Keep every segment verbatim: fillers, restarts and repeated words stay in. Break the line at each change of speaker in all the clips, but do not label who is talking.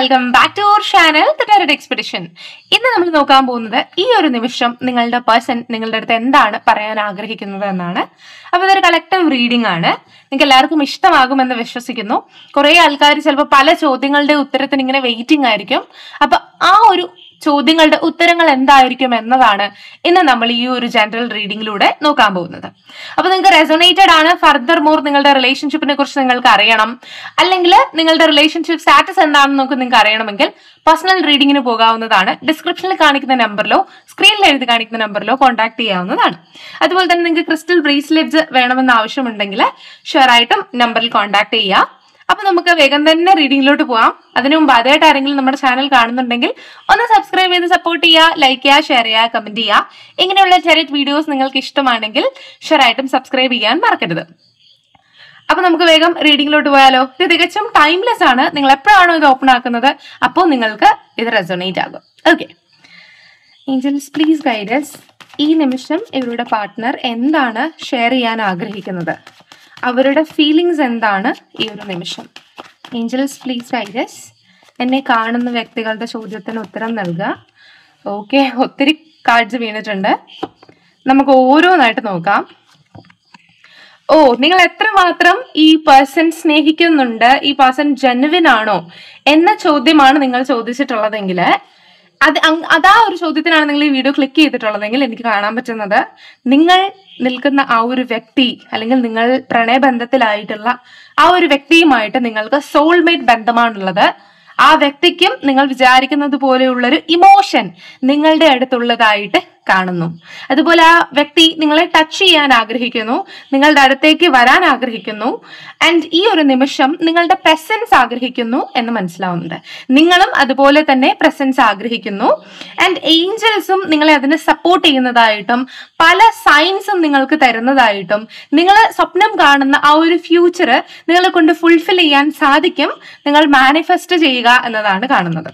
Welcome back to our channel the tarot expedition. ഇന്ന് നമ്മൾ നോക്കാൻ പോകുന്നത് ഈ ഒരു നിമിഷം നിങ്ങളുടെ പേഴ്സൺ നിങ്ങളുടെ അടുത്ത് എന്താണ് പറയാൻ ആഗ്രഹിക്കുന്നത് എന്നാണ്. അപ്പൊ ഇതൊരു കളക്റ്റീവ് റീഡിംഗ് ആണ്. നിങ്ങൾക്ക് എല്ലാവർക്കും ഇഷ്ടമാകുമെന്ന് വിശ്വസിക്കുന്നു. കുറെ ആൾക്കാർ ചിലപ്പോൾ പല ചോദ്യങ്ങളുടെ ഉത്തരത്തിന് ഇങ്ങനെ വെയിറ്റിംഗ് ആയിരിക്കും. അപ്പൊ ആ ഒരു ചോദ്യങ്ങളുടെ ഉത്തരങ്ങൾ എന്തായിരിക്കും എന്നതാണ് ഇന്ന് നമ്മൾ ഈ ഒരു ജനറൽ റീഡിംഗിലൂടെ നോക്കാൻ പോകുന്നത്. അപ്പൊ നിങ്ങൾക്ക് റെസൊണേറ്റഡ് ആണ്. ഫർദർ മോർ നിങ്ങളുടെ റിലേഷൻഷിപ്പിനെ കുറിച്ച് നിങ്ങൾക്ക് അറിയണം, അല്ലെങ്കിൽ നിങ്ങളുടെ റിലേഷൻഷിപ്പ് സ്റ്റാറ്റസ് എന്താണെന്ന് നമുക്ക് നിങ്ങൾക്ക് അറിയണമെങ്കിൽ പേഴ്സണൽ റീഡിങ്ങിന് പോകാവുന്നതാണ്. ഡിസ്ക്രിപ്ഷനിൽ കാണിക്കുന്ന നമ്പറിലോ സ്ക്രീനിൽ എഴുതി കാണിക്കുന്ന നമ്പറിലോ കോൺടാക്ട് ചെയ്യാവുന്നതാണ്. അതുപോലെ തന്നെ നിങ്ങൾക്ക് ക്രിസ്റ്റൽ ബ്രേസ്ലെറ്റ്സ് വേണമെന്ന് ആവശ്യമുണ്ടെങ്കിൽ ഷുവർ ആയിട്ടും നമ്പറിൽ കോൺടാക്ട് ചെയ്യാം. അപ്പൊ നമുക്ക് വേഗം തന്നെ റീഡിങ്ങിലോട്ട് പോവാം. അതിനു മുമ്പ് ആദ്യമായിട്ട് ആരെങ്കിലും നമ്മുടെ ചാനൽ കാണുന്നുണ്ടെങ്കിൽ ഒന്ന് സബ്സ്ക്രൈബ് ചെയ്ത് സപ്പോർട്ട് ചെയ്യുക, ലൈക്ക് ചെയ്യുക, ഷെയർ ചെയ്യുക, കമന്റ് ചെയ്യുക. ഇങ്ങനെയുള്ള ടാരറ്റ് വീഡിയോസ് നിങ്ങൾക്ക് ഇഷ്ടമാണെങ്കിൽ ഷുവർ ആയിട്ടും സബ്സ്ക്രൈബ് ചെയ്യാൻ മറക്കരുത്. അപ്പൊ നമുക്ക് വേഗം റീഡിങ്ങിലോട്ട് പോയാലോ. ഇത് തികച്ചും ടൈംലെസ് ആണ്. നിങ്ങൾ എപ്പോഴാണോ ഇത് ഓപ്പൺ ആക്കുന്നത് അപ്പോൾ നിങ്ങൾക്ക് ഇത് റെസൊണേറ്റ് ആകും. Okay, angels please guide us. ഈ നിമിഷം ഇവരുടെ പാർട്ട്ണർ എന്താണ് ഷെയർ ചെയ്യാൻ ആഗ്രഹിക്കുന്നത്, അവരുടെ ഫീലിങ്സ് എന്താണ് ഈ ഒരു നിമിഷം. Angels please guide us. എന്നെ കാണുന്ന വ്യക്തികളുടെ ചോദ്യത്തിന് ഉത്തരം നൽകുക. ഓക്കെ, ഒത്തിരി കാർഡ്സ് വീണിട്ടുണ്ട്. നമുക്ക് ഓരോന്നായിട്ട് നോക്കാം. ഓ, നിങ്ങൾ എത്രമാത്രം ഈ പേഴ്സൺ സ്നേഹിക്കുന്നുണ്ട്, ഈ പേഴ്സൺ ജെനുവിൻ ആണോ എന്ന ചോദ്യമാണ് നിങ്ങൾ ചോദിച്ചിട്ടുള്ളതെങ്കിൽ, അത് അതാ ഒരു ചോദ്യത്തിനാണ് നിങ്ങൾ ഈ വീഡിയോ ക്ലിക്ക് ചെയ്തിട്ടുള്ളതെങ്കിൽ എനിക്ക് കാണാൻ പറ്റുന്നത് നിങ്ങൾ നിൽക്കുന്ന ആ ഒരു വ്യക്തി അല്ലെങ്കിൽ നിങ്ങൾ പ്രണയബന്ധത്തിലായിട്ടുള്ള ആ ഒരു വ്യക്തിയുമായിട്ട് നിങ്ങൾക്ക് സോൾമേറ്റ് ബന്ധമാണുള്ളത്. ആ വ്യക്തിക്കും നിങ്ങൾ വിചാരിക്കുന്നത് പോലെയുള്ളൊരു ഇമോഷൻ നിങ്ങളുടെ അടുത്തുള്ളതായിട്ട് കാണുന്നു. അതുപോലെ ആ വ്യക്തി നിങ്ങളെ ടച്ച് ചെയ്യാൻ ആഗ്രഹിക്കുന്നു, നിങ്ങളുടെ അടുത്തേക്ക് വരാൻ ആഗ്രഹിക്കുന്നു, ആൻഡ് ഈ ഒരു നിമിഷം നിങ്ങളുടെ പ്രസൻസ് ആഗ്രഹിക്കുന്നു എന്ന് മനസ്സിലാവുന്നുണ്ട്. നിങ്ങളും അതുപോലെ തന്നെ പ്രസൻസ് ആഗ്രഹിക്കുന്നു. ആൻഡ് ഏഞ്ചൽസും നിങ്ങളെ അതിന് സപ്പോർട്ട് ചെയ്യുന്നതായിട്ടും പല സൈൻസും നിങ്ങൾക്ക് തരുന്നതായിട്ടും നിങ്ങൾ സ്വപ്നം കാണുന്ന ആ ഒരു ഫ്യൂച്ചർ നിങ്ങളെ കൊണ്ട് ഫുൾഫിൽ ചെയ്യാൻ സാധിക്കും. നിങ്ങൾ മാനിഫെസ്റ്റ് ചെയ്യുക എന്നതാണ് കാണുന്നത്.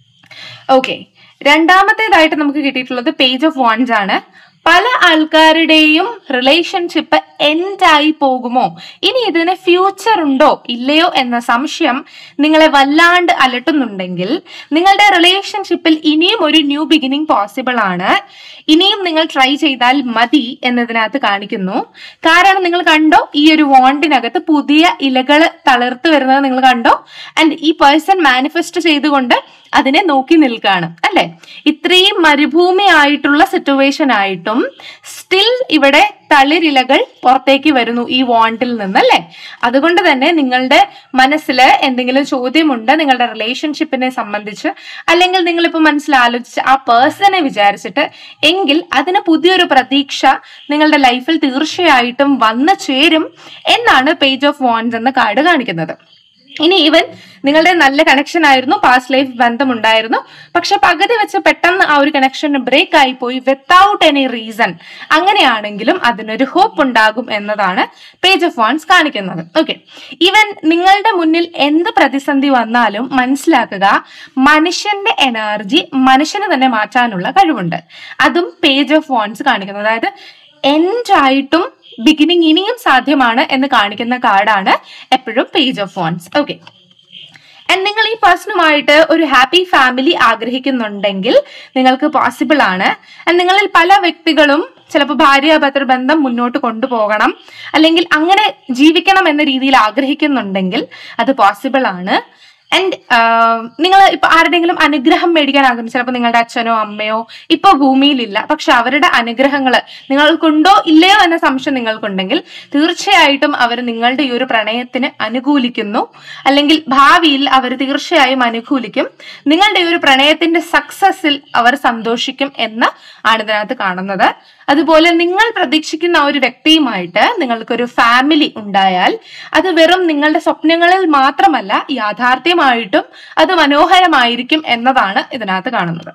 ഓക്കെ, രണ്ടാമത്തേതായിട്ട് നമുക്ക് കിട്ടിയിട്ടുള്ളത് പേജ് ഓഫ് വാൻഡ്സ് ആണ്. പല ആൾക്കാരുടെയും റിലേഷൻഷിപ്പ് എൻഡായി പോകുമോ, ഇനി ഇതിന് ഫ്യൂച്ചർ ഉണ്ടോ ഇല്ലയോ എന്ന സംശയം നിങ്ങളെ വല്ലാണ്ട് അലട്ടുന്നുണ്ടെങ്കിൽ നിങ്ങളുടെ റിലേഷൻഷിപ്പിൽ ഇനിയും ഒരു ന്യൂ ബിഗിനിങ് പോസിബിൾ ആണ്. ഇനിയും നിങ്ങൾ ട്രൈ ചെയ്താൽ മതി എന്നതിനകത്ത് കാണിക്കുന്നു. കാരണം നിങ്ങൾ കണ്ടോ, ഈ ഒരു വാണ്ടിനകത്ത് പുതിയ ഇലകൾ തളിർത്ത് വരുന്നത് നിങ്ങൾ കണ്ടോ. ആൻഡ് ഈ പേഴ്സൺ മാനിഫെസ്റ്റ് ചെയ്തുകൊണ്ട് അതിനെ നോക്കി നിൽക്കുകയാണ് അല്ലെ. ഇത്രയും മരുഭൂമി ആയിട്ടുള്ള സിറ്റുവേഷൻ ആയിട്ടും സ്റ്റിൽ ഇവിടെ തളിരിലകൾ പുറത്തേക്ക് വരുന്നു ഈ വാണ്ടിൽ നിന്ന് അല്ലെ. അതുകൊണ്ട് തന്നെ നിങ്ങളുടെ മനസ്സിൽ എന്തെങ്കിലും ചോദ്യമുണ്ട് നിങ്ങളുടെ റിലേഷൻഷിപ്പിനെ സംബന്ധിച്ച്, അല്ലെങ്കിൽ നിങ്ങളിപ്പോ മനസ്സിലാലോചിച്ച് ആ പേഴ്സണെ വിചാരിച്ചിട്ട്, എങ്കിൽ അതിന് പുതിയൊരു പ്രതീക്ഷ നിങ്ങളുടെ ലൈഫിൽ തീർച്ചയായിട്ടും വന്നു ചേരും എന്നാണ് പേജ് ഓഫ് വാൻഡ്സ് എന്ന കാർഡ് കാണിക്കുന്നത്. ഇനി ഈവൻ നിങ്ങളുടെ നല്ല കണക്ഷൻ ആയിരുന്നു, പാസ്റ്റ് ലൈഫ് ബന്ധം ഉണ്ടായിരുന്നു, പക്ഷെ പകുതി വെച്ച് പെട്ടെന്ന് ആ ഒരു കണക്ഷൻ ബ്രേക്ക് ആയി പോയി വിത്തൗട്ട് എനി റീസൺ, അങ്ങനെയാണെങ്കിലും അതിനൊരു ഹോപ്പ് ഉണ്ടാകും എന്നതാണ് പേജ് ഓഫ് വാൻഡ്സ് കാണിക്കുന്നത്. ഓക്കെ, ഈവൻ നിങ്ങളുടെ മുന്നിൽ എന്ത് പ്രതിസന്ധി വന്നാലും മനസ്സിലാക്കുക, മനുഷ്യന്റെ എനർജി മനുഷ്യന് തന്നെ മാറ്റാനുള്ള കഴിവുണ്ട്. അതും പേജ് ഓഫ് വാൻഡ്സ് കാണിക്കുന്നത്. അതായത് എൻഡായിട്ടും ബിഗിനിങ് ഇനിയും സാധ്യമാണ് എന്ന് കാണിക്കുന്ന കാർഡാണ് എപ്പോഴും page of wands. Okay, and നിങ്ങൾ ഈ പേഴ്സണുമായിട്ട് ഒരു ഹാപ്പി ഫാമിലി ആഗ്രഹിക്കുന്നുണ്ടെങ്കിൽ നിങ്ങൾക്ക് പോസിബിൾ ആണ്. ആൻഡ് നിങ്ങളിൽ പല വ്യക്തികളും ചിലപ്പോൾ ഭാര്യാഭർത്തൃ ബന്ധം മുന്നോട്ട് കൊണ്ടുപോകണം അല്ലെങ്കിൽ അങ്ങനെ ജീവിക്കണം എന്ന രീതിയിൽ ആഗ്രഹിക്കുന്നുണ്ടെങ്കിൽ അത് പോസിബിൾ ആണ്. ആൻഡ് നിങ്ങൾ ഇപ്പൊ ആരുടെങ്കിലും അനുഗ്രഹം മേടിക്കാൻ ആഗ്രഹിക്കും. ചിലപ്പോൾ നിങ്ങളുടെ അച്ഛനോ അമ്മയോ ഇപ്പൊ ഭൂമിയിലില്ല, പക്ഷെ അവരുടെ അനുഗ്രഹങ്ങൾ നിങ്ങൾക്കുണ്ടോ ഇല്ലയോ എന്ന സംശയം നിങ്ങൾക്കുണ്ടെങ്കിൽ തീർച്ചയായിട്ടും അവർ നിങ്ങളുടെ ഈ ഒരു പ്രണയത്തിന് അനുകൂലിക്കുന്നു, അല്ലെങ്കിൽ ഭാവിയിൽ അവർ തീർച്ചയായും അനുകൂലിക്കും. നിങ്ങളുടെ ഈ ഒരു പ്രണയത്തിന്റെ സക്സസിൽ അവർ സന്തോഷിക്കും എന്ന് ആണ് ഇതിനകത്ത് കാണുന്നത്. അതുപോലെ നിങ്ങൾ പ്രതീക്ഷിക്കുന്ന ആ ഒരു വ്യക്തിയുമായിട്ട് നിങ്ങൾക്കൊരു ഫാമിലി ഉണ്ടായാൽ അത് വെറും നിങ്ങളുടെ സ്വപ്നങ്ങളിൽ മാത്രമല്ല, യാഥാർത്ഥ്യമായിട്ടും അത് മനോഹരമായിരിക്കും എന്നതാണ് ഇതിനകത്ത് കാണുന്നത്.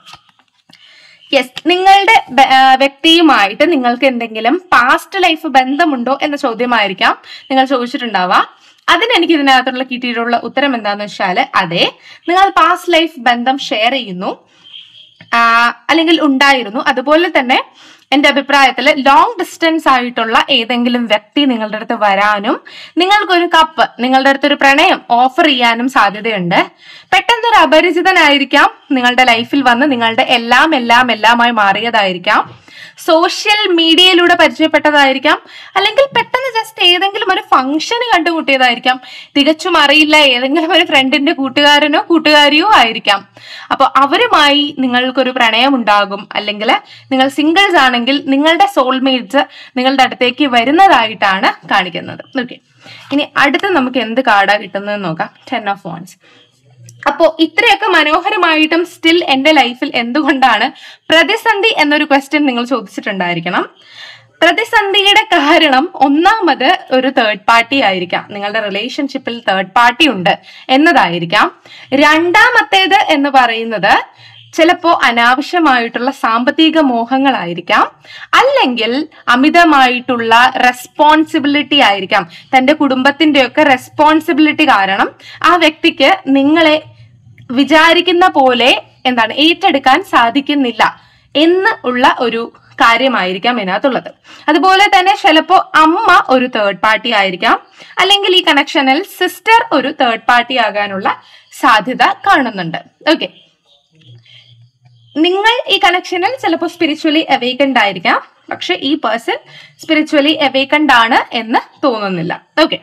യെസ്, നിങ്ങളുടെ വ്യക്തിയുമായിട്ട് നിങ്ങൾക്ക് എന്തെങ്കിലും പാസ്റ്റ് ലൈഫ് ബന്ധമുണ്ടോ എന്ന ചോദ്യമായിരിക്കാം നിങ്ങൾ ചോദിച്ചിട്ടുണ്ടാവുക. അതിന് എനിക്ക് ഇതിനകത്തുള്ള കിട്ടിയിട്ടുള്ള ഉത്തരം എന്താണെന്ന് വെച്ചാൽ, അതെ, നിങ്ങൾ പാസ്റ്റ് ലൈഫ് ബന്ധം ഷെയർ ചെയ്യുന്നു അല്ലെങ്കിൽ ഉണ്ടായിരുന്നു. അതുപോലെ തന്നെ എന്റെ അഭിപ്രായത്തിൽ ലോങ് ഡിസ്റ്റൻസ് ആയിട്ടുള്ള ഏതെങ്കിലും വ്യക്തി നിങ്ങളുടെ അടുത്ത് വരാനും നിങ്ങൾക്കൊരു കപ്പ് നിങ്ങളുടെ അടുത്തൊരു പ്രണയം ഓഫർ ചെയ്യാനും സാധ്യതയുണ്ട്. പെട്ടെന്നൊരു അപരിചിതനായിരിക്കാം നിങ്ങളുടെ ലൈഫിൽ വന്ന് നിങ്ങളുടെ എല്ലാം എല്ലാം എല്ലാമായി മാറിയതായിരിക്കാം. സോഷ്യൽ മീഡിയയിലൂടെ പരിചയപ്പെട്ടതായിരിക്കാം, അല്ലെങ്കിൽ പെട്ടെന്ന് ജസ്റ്റ് ഏതെങ്കിലും ഒരു ഫംഗ്ഷന് കണ്ടുമുട്ടിയതായിരിക്കാം. തികച്ചും അറിയില്ല, ഏതെങ്കിലും ഒരു ഫ്രണ്ടിന്റെ കൂട്ടുകാരനോ കൂട്ടുകാരിയോ ആയിരിക്കാം. അപ്പൊ അവരുമായി നിങ്ങൾക്കൊരു പ്രണയം ഉണ്ടാകും. അല്ലെങ്കിൽ നിങ്ങൾ സിംഗിൾസ് ആണെങ്കിൽ നിങ്ങളുടെ സോൾമേറ്റ്സ് നിങ്ങളുടെ അടുത്തേക്ക് വരുന്നതായിട്ടാണ് കാണിക്കുന്നത്. ഓക്കെ, ഇനി അടുത്ത് നമുക്ക് എന്ത് കാർഡാ കിട്ടുന്നത് നോക്കാം. Ten of wands. അപ്പോ ഇത്രയൊക്കെ മനോഹരമായിട്ടും സ്റ്റിൽ എന്റെ ലൈഫിൽ എന്തുകൊണ്ടാണ് പ്രതിസന്ധി എന്നൊരു ക്വസ്റ്റ്യൻ നിങ്ങൾ ചോദിച്ചിട്ടുണ്ടായിരിക്കണം. പ്രതിസന്ധിയുടെ കാരണം ഒന്നാമത് ഒരു തേർഡ് പാർട്ടി ആയിരിക്കാം, നിങ്ങളുടെ റിലേഷൻഷിപ്പിൽ തേർഡ് പാർട്ടി ഉണ്ട് എന്നതായിരിക്കാം. രണ്ടാമത്തേത് എന്ന് പറയുന്നത് ചിലപ്പോ അനാവശ്യമായിട്ടുള്ള സാമ്പത്തിക മോഹങ്ങളായിരിക്കാം, അല്ലെങ്കിൽ അമിതമായിട്ടുള്ള റെസ്പോൺസിബിലിറ്റി ആയിരിക്കാം. തന്റെ കുടുംബത്തിന്റെയൊക്കെ റെസ്പോൺസിബിലിറ്റി കാരണം ആ വ്യക്തിക്ക് നിങ്ങളെ വിചാരിക്കുന്ന പോലെ എന്താണ് ഏറ്റെടുക്കാൻ സാധിക്കുന്നില്ല എന്ന് ഉള്ള ഒരു കാര്യമായിരിക്കാം ഇതിനകത്തുള്ളത്. അതുപോലെ തന്നെ ചിലപ്പോ അമ്മ ഒരു തേർഡ് പാർട്ടി ആയിരിക്കാം, അല്ലെങ്കിൽ ഈ കണക്ഷനിൽ സിസ്റ്റർ ഒരു തേർഡ് പാർട്ടി ആകാനുള്ള സാധ്യത കാണുന്നുണ്ട്. ഓക്കെ, നിങ്ങൾ ഈ കണക്ഷനിൽ ചിലപ്പോൾ സ്പിരിച്വലി അവേക്കൻഡ് ആയിരിക്കാം, പക്ഷെ ഈ പേഴ്സൺ സ്പിരിച്വലി അവേക്കൻഡ് ആണ് എന്ന് തോന്നുന്നില്ല. ഓക്കെ,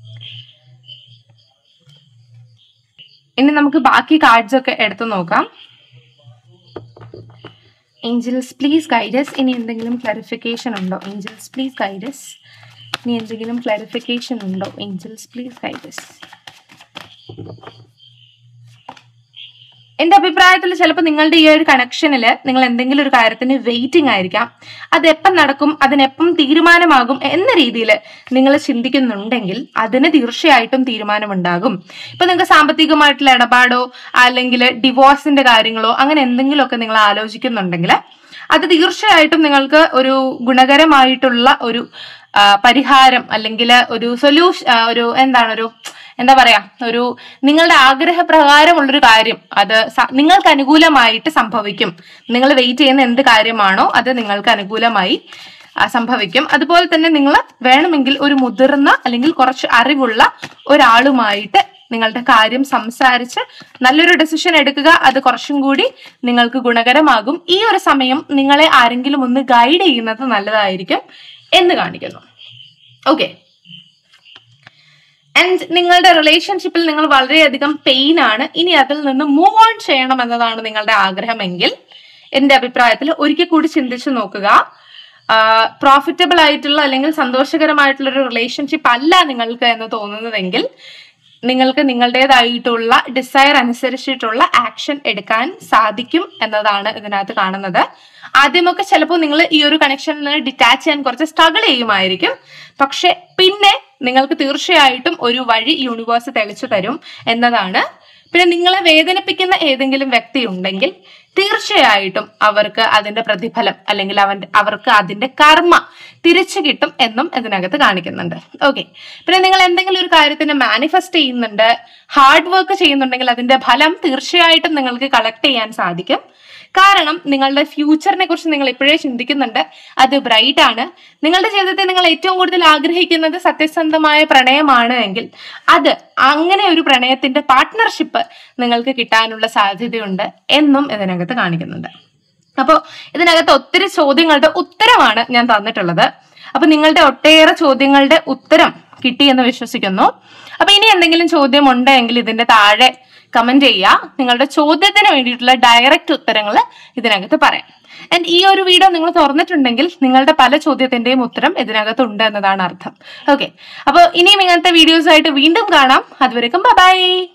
ഇനി നമുക്ക് ബാക്കി കാർഡ്സ് ഒക്കെ എടുത്തു നോക്കാം. Angels please guides. ഇനി എന്തെങ്കിലും ക്ലാരിഫിക്കേഷൻ ഉണ്ടോ? Angels please guides. ഇനി എന്തെങ്കിലും ക്ലാരിഫിക്കേഷൻ ഉണ്ടോ? Angels please guides. എന്റെ അഭിപ്രായത്തിൽ ചിലപ്പോൾ നിങ്ങളുടെ ഈ ഒരു കണക്ഷനിൽ നിങ്ങൾ എന്തെങ്കിലും ഒരു കാര്യത്തിന് വെയിറ്റിംഗ് ആയിരിക്കാം. അത് എപ്പം നടക്കും, അതിനെപ്പം തീരുമാനമാകും എന്ന രീതിയിൽ നിങ്ങൾ ചിന്തിക്കുന്നുണ്ടെങ്കിൽ അതിന് തീർച്ചയായിട്ടും തീരുമാനമുണ്ടാകും. ഇപ്പൊ നിങ്ങൾക്ക് സാമ്പത്തികമായിട്ടുള്ള ഇടപാടോ അല്ലെങ്കിൽ ഡിവോഴ്സിന്റെ കാര്യങ്ങളോ അങ്ങനെ എന്തെങ്കിലുമൊക്കെ നിങ്ങൾ ആലോചിക്കുന്നുണ്ടെങ്കിൽ അത് തീർച്ചയായിട്ടും നിങ്ങൾക്ക് ഒരു ഗുണകരമായിട്ടുള്ള ഒരു പരിഹാരം അല്ലെങ്കിൽ ഒരു സൊല്യൂഷൻ, ഒരു എന്താണ് ഒരു എന്താ പറയാ ഒരു നിങ്ങളുടെ ആഗ്രഹപ്രകാരമുള്ളൊരു കാര്യം അത് നിങ്ങൾക്ക് അനുകൂലമായിട്ട് സംഭവിക്കും. നിങ്ങൾ വെയിറ്റ് ചെയ്യുന്ന എന്ത് കാര്യമാണോ അത് നിങ്ങൾക്ക് അനുകൂലമായി സംഭവിക്കും. അതുപോലെ തന്നെ നിങ്ങൾ വേണമെങ്കിൽ ഒരു മുതിർന്ന അല്ലെങ്കിൽ കുറച്ച് അറിവുള്ള ഒരാളുമായിട്ട് നിങ്ങളുടെ കാര്യം സംസാരിച്ച് നല്ലൊരു ഡെസിഷൻ എടുക്കുക. അത് കുറച്ചും കൂടി നിങ്ങൾക്ക് ഗുണകരമാകും. ഈ ഒരു സമയം നിങ്ങളെ ആരെങ്കിലും ഒന്ന് ഗൈഡ് ചെയ്യുന്നത് നല്ലതായിരിക്കും എന്ന് കാണിക്കുന്നു. ഓക്കെ, ആൻഡ് നിങ്ങളുടെ റിലേഷൻഷിപ്പിൽ നിങ്ങൾ വളരെയധികം പെയിൻ ആണ്, ഇനി അതിൽ നിന്ന് മൂവ് ഓൺ ചെയ്യണം എന്നതാണ് നിങ്ങളുടെ ആഗ്രഹമെങ്കിൽ എന്റെ അഭിപ്രായത്തിൽ ഒരിക്കൽ കൂടി ചിന്തിച്ചു നോക്കുക. പ്രോഫിറ്റബിൾ ആയിട്ടുള്ള അല്ലെങ്കിൽ സന്തോഷകരമായിട്ടുള്ള ഒരു റിലേഷൻഷിപ്പ് അല്ല നിങ്ങൾക്ക് എന്ന് തോന്നുന്നതെങ്കിൽ നിങ്ങൾക്ക് നിങ്ങളുടേതായിട്ടുള്ള ഡിസയർ അനുസരിച്ചിട്ടുള്ള ആക്ഷൻ എടുക്കാൻ സാധിക്കും എന്നതാണ് ഇതിനകത്ത് കാണുന്നത്. ആദ്യമൊക്കെ ചിലപ്പോൾ നിങ്ങൾ ഈ ഒരു കണക്ഷനിൽ നിന്ന് ഡിറ്റാച്ച് ചെയ്യാൻ കുറച്ച് സ്ട്രഗിൾ ചെയ്യുമായിരിക്കും, പക്ഷെ പിന്നെ നിങ്ങൾക്ക് തീർച്ചയായിട്ടും ഒരു വഴി യൂണിവേഴ്സ് തെളിച്ചു തരും എന്നതാണ്. പിന്നെ നിങ്ങളെ വേദനിപ്പിക്കുന്ന ഏതെങ്കിലും വ്യക്തി ഉണ്ടെങ്കിൽ തീർച്ചയായിട്ടും അവർക്ക് അതിന്റെ പ്രതിഫലം അല്ലെങ്കിൽ അവൻ അവർക്ക് അതിന്റെ കർമ്മ തിരിച്ചു കിട്ടും എന്നും ഇതിനകത്ത് കാണിക്കുന്നുണ്ട്. ഓക്കെ, പിന്നെ നിങ്ങൾ എന്തെങ്കിലും ഒരു കാര്യത്തിന് മാനിഫെസ്റ്റ് ചെയ്യുന്നുണ്ട്, ഹാർഡ് വർക്ക് ചെയ്യുന്നുണ്ടെങ്കിൽ അതിന്റെ ഫലം തീർച്ചയായിട്ടും നിങ്ങൾക്ക് കളക്ട് ചെയ്യാൻ സാധിക്കും. കാരണം നിങ്ങളുടെ ഫ്യൂച്ചറിനെ കുറിച്ച് നിങ്ങൾ ഇപ്പോഴേ ചിന്തിക്കുന്നുണ്ട്, അത് ബ്രൈറ്റ് ആണ്. നിങ്ങളുടെ ജീവിതത്തിൽ നിങ്ങൾ ഏറ്റവും കൂടുതൽ ആഗ്രഹിക്കുന്നത് സത്യസന്ധമായ പ്രണയമാണ് എങ്കിൽ അത് അങ്ങനെ ഒരു പ്രണയത്തിന്റെ പാർട്ട്ണർഷിപ്പ് നിങ്ങൾക്ക് കിട്ടാനുള്ള സാധ്യതയുണ്ട് എന്നും ഇതിനകത്ത് കാണിക്കുന്നുണ്ട്. അപ്പോൾ ഇതിനകത്ത് ഒത്തിരി ചോദ്യങ്ങളുടെ ഉത്തരമാണ് ഞാൻ തന്നിട്ടുള്ളത്. അപ്പൊ നിങ്ങളുടെ ഒട്ടേറെ ചോദ്യങ്ങളുടെ ഉത്തരം കിട്ടി എന്ന് വിശ്വസിക്കുന്നു. അപ്പൊ ഇനി എന്തെങ്കിലും ചോദ്യം ഉണ്ടെങ്കിൽ ഇതിന്റെ താഴെ കമന്റ് ചെയ്യുക. നിങ്ങളുടെ ചോദ്യത്തിന് വേണ്ടിയിട്ടുള്ള ഡയറക്റ്റ് ഉത്തരങ്ങൾ ഇതിനകത്ത് പറയാം. ആൻഡ് ഈ ഒരു വീഡിയോ നിങ്ങൾ തുറന്നിട്ടുണ്ടെങ്കിൽ നിങ്ങളുടെ പല ചോദ്യത്തിന്റെയും ഉത്തരം ഇതിനകത്ത് ഉണ്ട് എന്നതാണ് അർത്ഥം. ഓക്കെ, അപ്പോൾ ഇനിയും ഇങ്ങനത്തെ വീഡിയോസ് ആയിട്ട് വീണ്ടും കാണാം. അതുവരെക്കും ബൈ ബൈ.